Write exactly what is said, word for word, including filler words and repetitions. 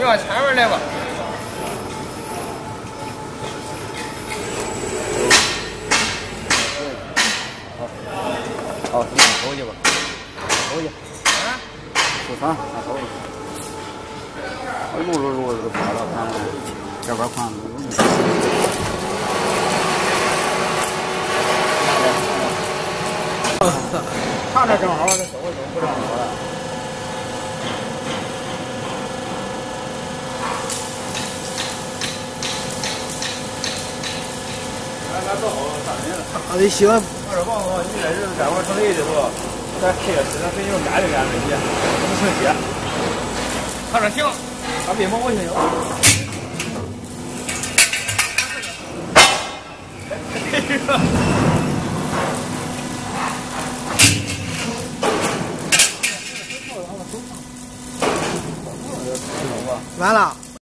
往前面来吧。 好，好，你拿头去吧，头去。啊？出场，拿头去。我撸撸撸就跑了，看看这边看撸。看着正好，这走一走不正好了。 他得喜欢。 二十磅的话，你在这干活成累的时候，再开个车，飞牛干就干这些，不成接。 他说行， 他别忙我行有。 完了。